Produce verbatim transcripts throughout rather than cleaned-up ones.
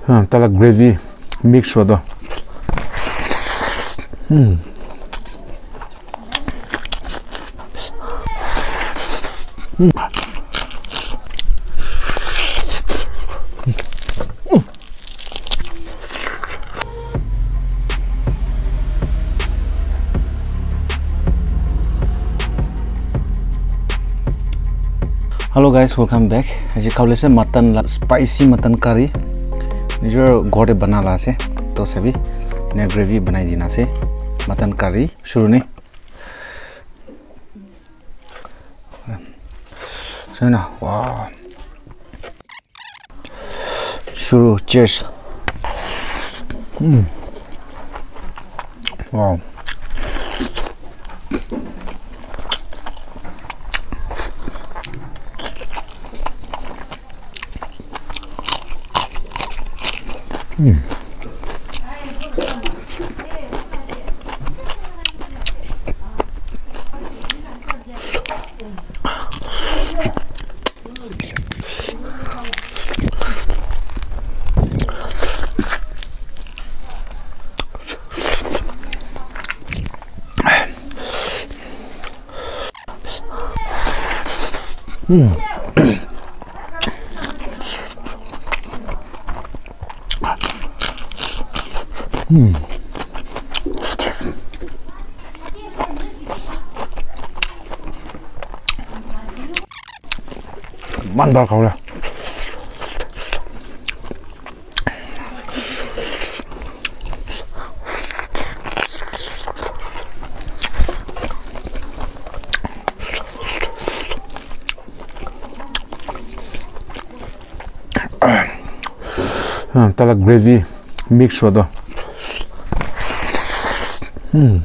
हाँ तला gravy mix हो दो हम्म Hello guys, welcome back. As you can see, mutton spicy mutton curry. निजर घोड़े बना ला से तो सभी ने ग्रेवी बनाई देना से मटन करी शुरू नहीं सुना वाह शुरू चीयर्स हम्म वाह हम्म हम्म हम्म मन बार खाओ हाँ तला ग्रेवी मिक्स हो दो हम्म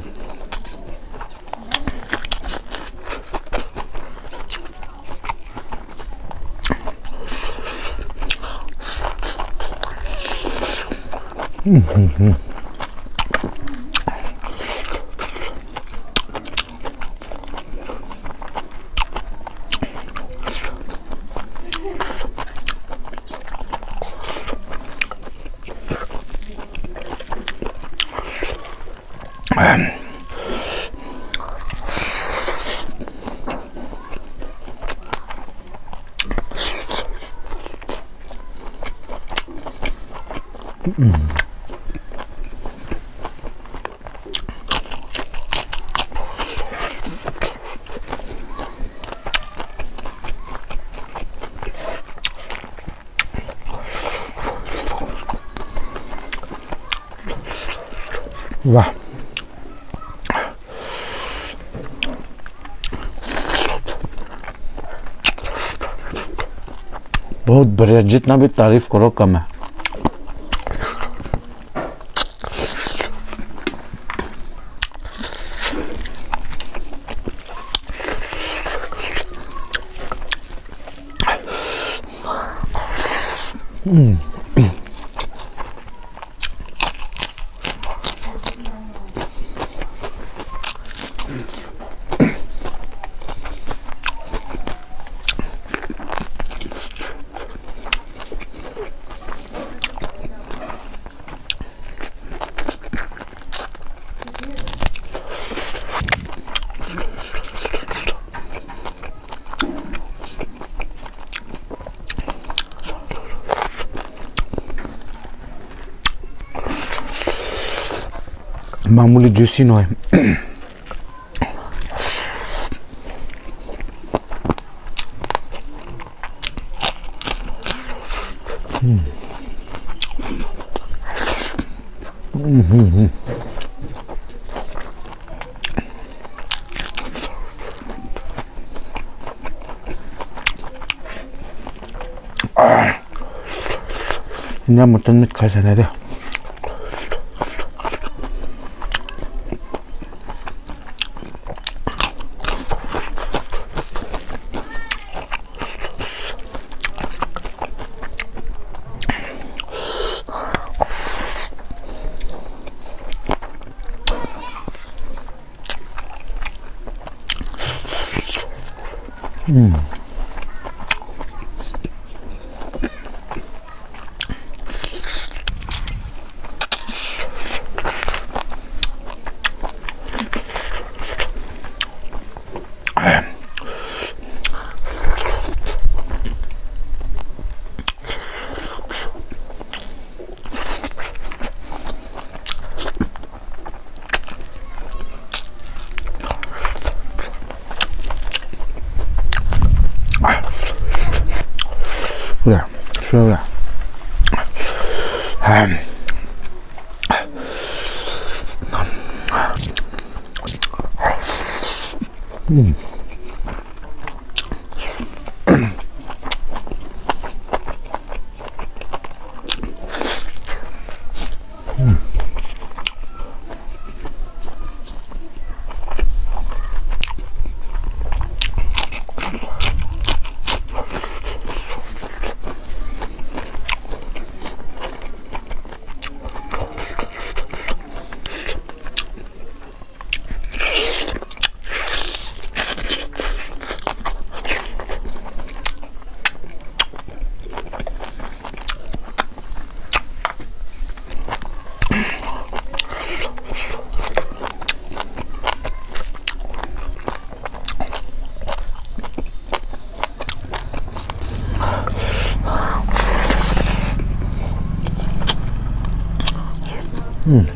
हम्म हम्म Mm. वाह बहुत बढ़िया जितना भी तारीफ करो कम है हम्म मामूली जूसी नो है हम्म इन्हें मटन में खा जाने दे हम्म So yeah. Um, mm. Mm. Mm.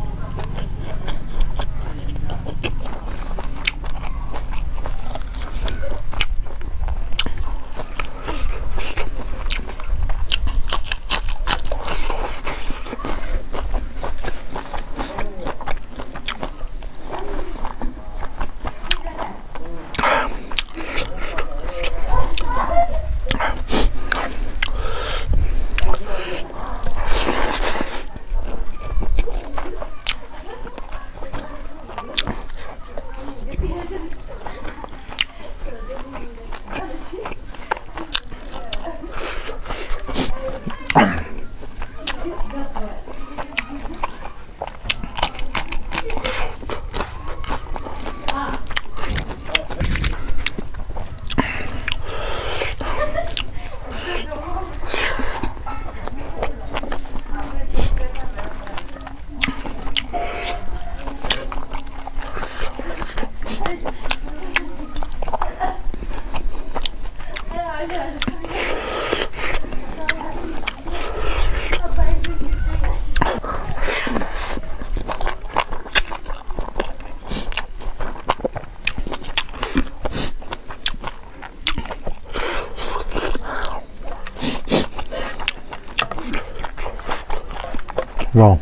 वाह,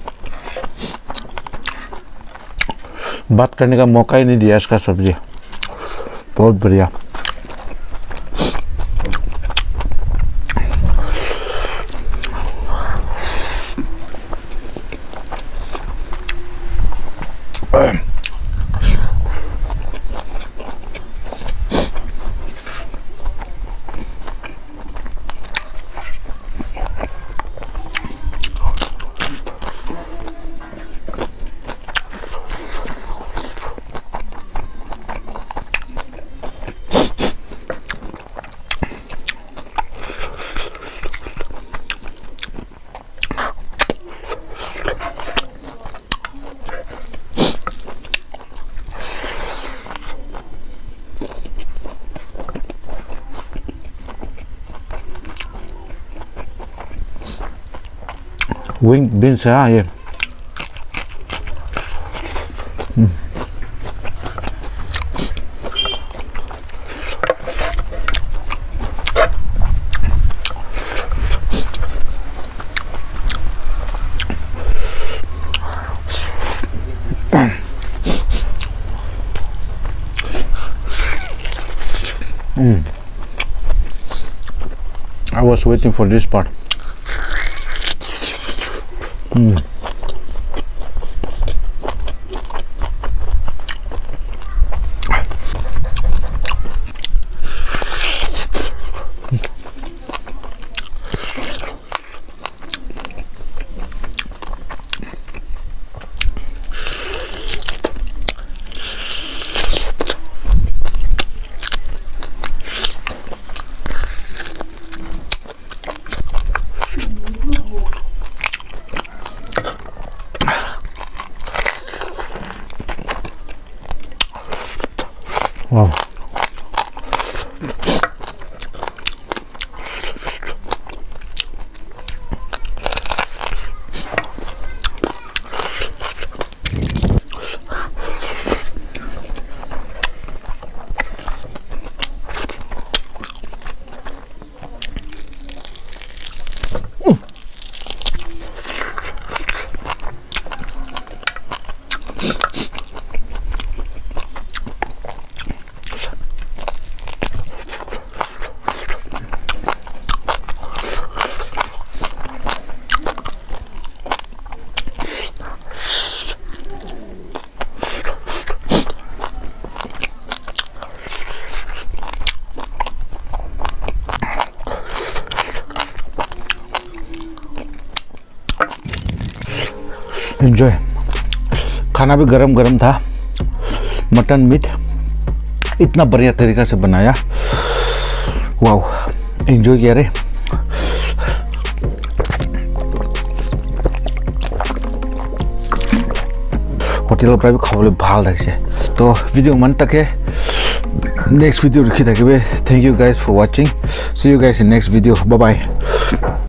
बात करने का मौका ही नहीं दिया इसका सब्जी। बहुत बढ़िया। Wing beans है ये। Mm. I was waiting for this part. Mm. Wow. Enjoy. खाना भी गरम गरम था। मटन मीट इतना बढ़िया तरीका से बनाया, वाओ, एंजॉय किया रे। होटेल पर भी खाबले ভাল লাগছে। तो वीडियो मन तक है नेक्स्ट वीडियो रखी थी। Thank you guys for watching. See you guys in next video. Bye bye.